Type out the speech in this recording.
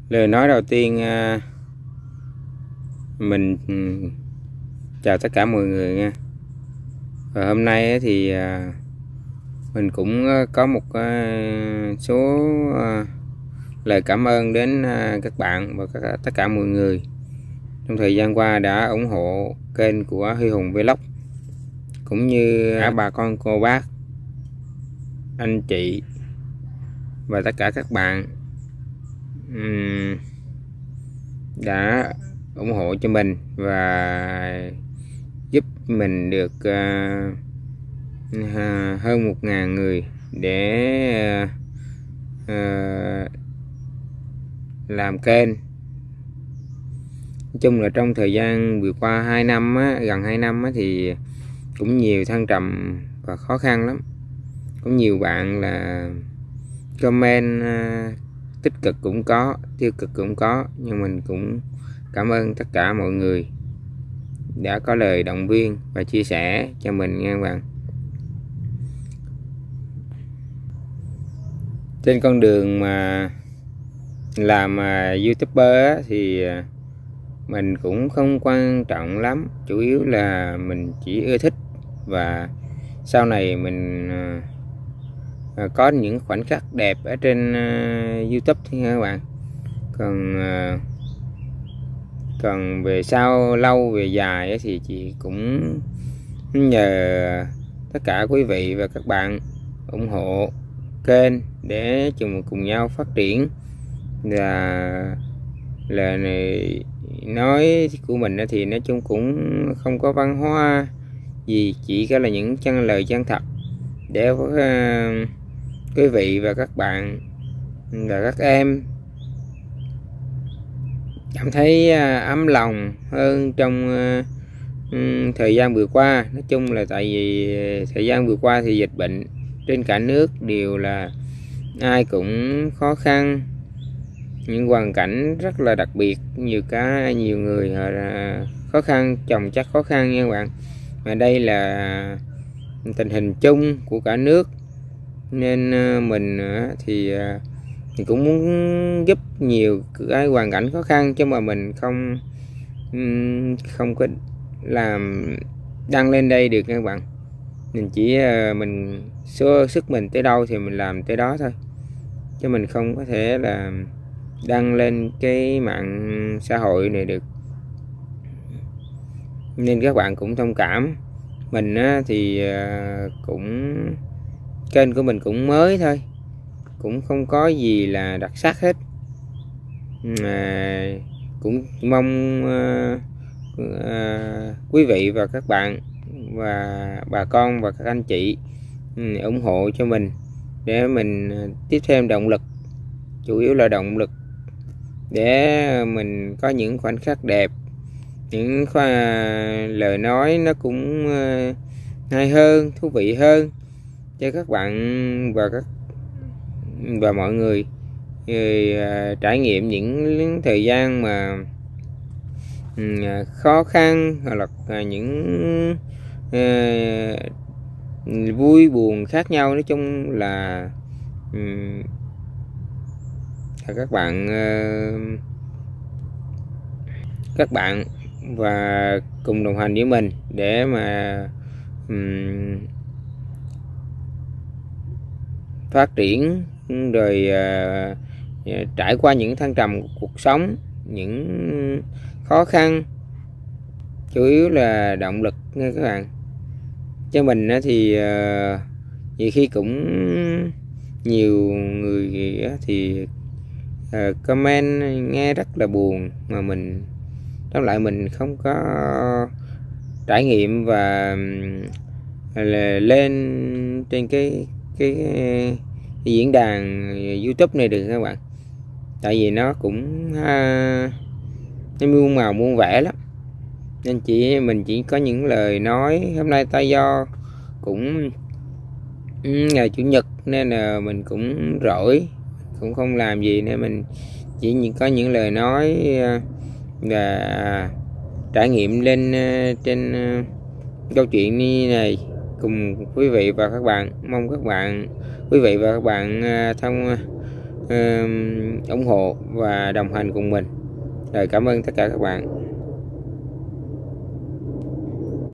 Lời nói đầu tiên mình chào tất cả mọi người nha. Và hôm nay thì mình cũng có một số lời cảm ơn đến các bạn và tất cả mọi người trong thời gian qua đã ủng hộ kênh của Huy Hùng Vlog, cũng như cả bà con cô bác, anh chị và tất cả các bạn đã ủng hộ cho mình và giúp mình được hơn 1.000 người để làm kênh. Nói chung là trong thời gian vừa qua 2 năm gần 2 năm thì cũng nhiều thăng trầm và khó khăn lắm. Có nhiều bạn là comment tích cực cũng có, tiêu cực cũng có, nhưng mình cũng cảm ơn tất cả mọi người đã có lời động viên và chia sẻ cho mình nha các bạn. Trên con đường mà làm YouTuber thì mình cũng không quan trọng lắm, chủ yếu là mình chỉ ưa thích và sau này mình có những khoảnh khắc đẹp ở trên YouTube thì các bạn. Còn về sau lâu về dài thì chị cũng nhờ tất cả quý vị và các bạn ủng hộ kênh để cùng nhau phát triển. Và lời này nói của mình thì nói chung cũng không có văn hóa gì, chỉ có là những lời chân thật để quý vị và các bạn và các em cảm thấy ấm lòng hơn trong thời gian vừa qua. Nói chung là tại vì thời gian vừa qua thì dịch bệnh trên cả nước đều là ai cũng khó khăn, những hoàn cảnh rất là đặc biệt, nhiều người khó khăn chồng chất khó khăn nha các bạn. Mà đây là tình hình chung của cả nước, nên mình thì cũng muốn giúp nhiều cái hoàn cảnh khó khăn, chứ mà mình không có làm đăng lên đây được các bạn. Mình chỉ mình sức mình tới đâu thì mình làm tới đó thôi, chứ mình không có thể là đăng lên cái mạng xã hội này được, nên các bạn cũng thông cảm. Mình thì cũng kênh của mình cũng mới thôi, cũng không có gì là đặc sắc hết. Cũng mong quý vị và các bạn và bà con và các anh chị ủng hộ cho mình để mình tiếp thêm động lực, chủ yếu là động lực để mình có những khoảnh khắc đẹp, những lời nói nó cũng hay hơn, thú vị hơn cho các bạn và mọi người trải nghiệm những thời gian mà khó khăn, hoặc là những vui buồn khác nhau. Nói chung là các bạn và cùng đồng hành với mình để mà phát triển, rồi trải qua những thăng trầm của cuộc sống, những khó khăn, chủ yếu là động lực nha các bạn. Cho mình thì nhiều khi cũng nhiều người thì comment nghe rất là buồn, mà mình tóm lại mình không có trải nghiệm và lên trên cái diễn đàn YouTube này được các bạn. Tại vì nó cũng nó muôn màu muôn vẻ lắm, nên mình chỉ có những lời nói. Hôm nay ta do cũng ngày chủ nhật nên là mình cũng rỗi, cũng không làm gì, nên mình chỉ có những lời nói và trải nghiệm lên trên câu chuyện như này cùng quý vị và các bạn. Mong quý vị và các bạn ủng hộ và đồng hành cùng mình. Rồi, cảm ơn tất cả các bạn.